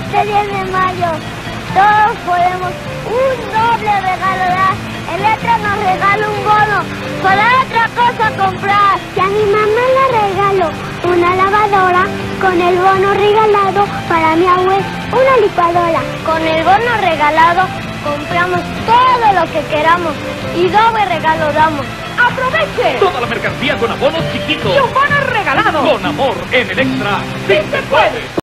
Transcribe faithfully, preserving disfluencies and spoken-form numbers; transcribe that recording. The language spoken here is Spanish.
Este diez de mayo todos podemos un doble regalo dar. Electra nos regala un bono para otra cosa comprar. Y a mi mamá le regalo una lavadora, con el bono regalado para mi abuela una licuadora. Con el bono regalado compramos todo lo que queramos y doble regalo damos. ¡Aproveche! Toda la mercancía con abonos chiquitos. ¡Y un bono regalado! Con amor en Electra, ¡sí se puede!